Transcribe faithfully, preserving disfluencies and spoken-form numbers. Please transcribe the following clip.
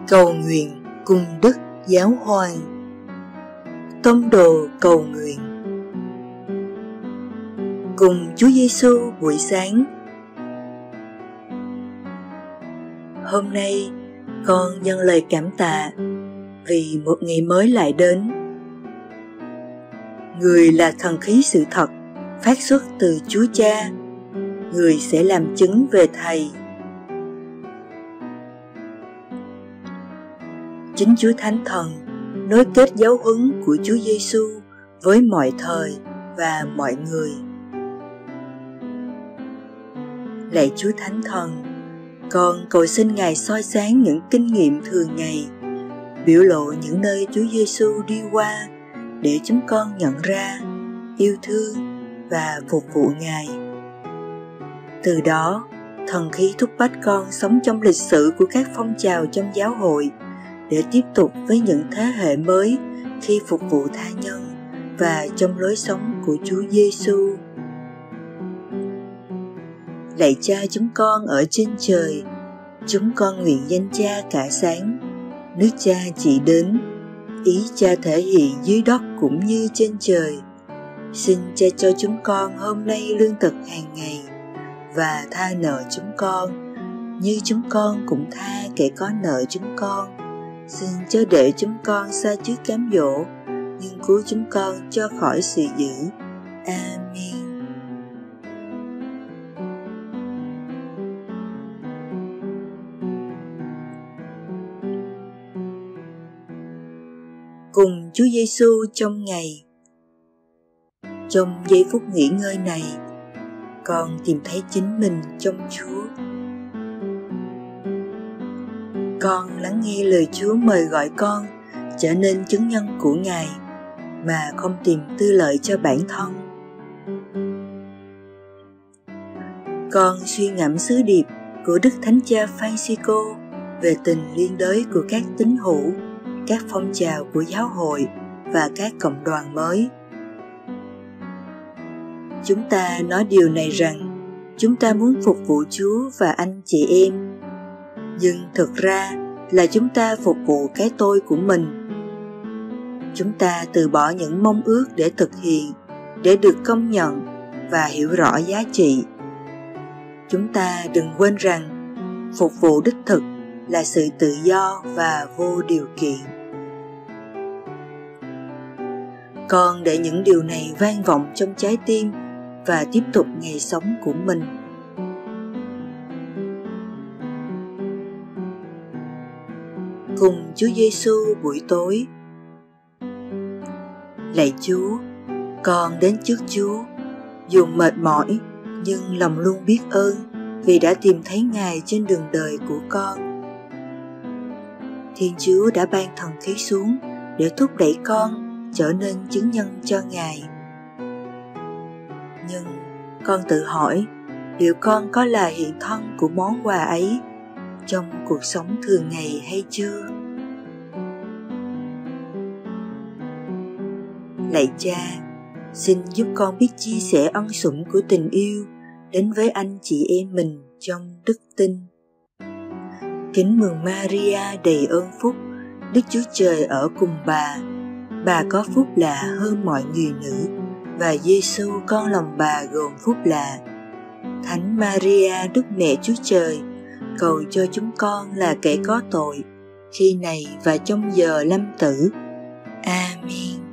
Cầu nguyện cùng Đức Giáo Hoàng. Tông đồ cầu nguyện. Cùng Chúa Giêsu buổi sáng. Hôm nay con dâng lời cảm tạ vì một ngày mới lại đến. Người là thần khí sự thật phát xuất từ Chúa Cha. Người sẽ làm chứng về Thầy. Chính Chúa Thánh Thần nối kết giáo huấn của Chúa Giêsu với mọi thời và mọi người. Lạy Chúa Thánh Thần, con cầu xin Ngài soi sáng những kinh nghiệm thường ngày, biểu lộ những nơi Chúa Giêsu đi qua để chúng con nhận ra, yêu thương và phục vụ Ngài. Từ đó, thần khí thúc bách con sống trong lịch sử của các phong trào trong giáo hội để tiếp tục với những thế hệ mới khi phục vụ tha nhân và trong lối sống của Chúa Giêsu. Lạy Cha chúng con ở trên trời, chúng con nguyện danh Cha cả sáng, nước Cha chỉ đến, ý Cha thể hiện dưới đất cũng như trên trời. Xin Cha cho chúng con hôm nay lương thực hàng ngày và tha nợ chúng con như chúng con cũng tha kẻ có nợ chúng con. Xin chớ để chúng con xa trước cám dỗ, nhưng cứu chúng con cho khỏi sự dữ. Amen. Cùng Chúa Giêsu trong ngày. Trong giây phút nghỉ ngơi này, con tìm thấy chính mình trong Chúa. Con lắng nghe lời Chúa mời gọi con trở nên chứng nhân của Ngài mà không tìm tư lợi cho bản thân. Con suy ngẫm sứ điệp của Đức Thánh Cha Francisco về tình liên đới của các tín hữu, các phong trào của giáo hội và các cộng đoàn mới. Chúng ta nói điều này rằng chúng ta muốn phục vụ Chúa và anh chị em, nhưng thực ra là chúng ta phục vụ cái tôi của mình. Chúng ta từ bỏ những mong ước để thực hiện, để được công nhận và hiểu rõ giá trị. Chúng ta đừng quên rằng phục vụ đích thực là sự tự do và vô điều kiện. Con để những điều này vang vọng trong trái tim và tiếp tục ngày sống của mình. Cùng Chúa Giêsu buổi tối. Lạy Chúa, con đến trước Chúa, dù mệt mỏi nhưng lòng luôn biết ơn vì đã tìm thấy Ngài trên đường đời của con. Thiên Chúa đã ban thần khí xuống để thúc đẩy con trở nên chứng nhân cho Ngài. Nhưng con tự hỏi, liệu con có là hiện thân của món quà ấy trong cuộc sống thường ngày hay chưa? Lạy Cha, xin giúp con biết chia sẻ ân sủng của tình yêu đến với anh chị em mình trong đức tin. Kính mừng Maria đầy ơn phúc, Đức Chúa Trời ở cùng bà. Bà có phúc lạ hơn mọi người nữ, và Giêsu con lòng bà gồm phúc lạ. Thánh Maria, Đức Mẹ Chúa Trời, cầu cho chúng con là kẻ có tội, khi này và trong giờ lâm tử. Amen.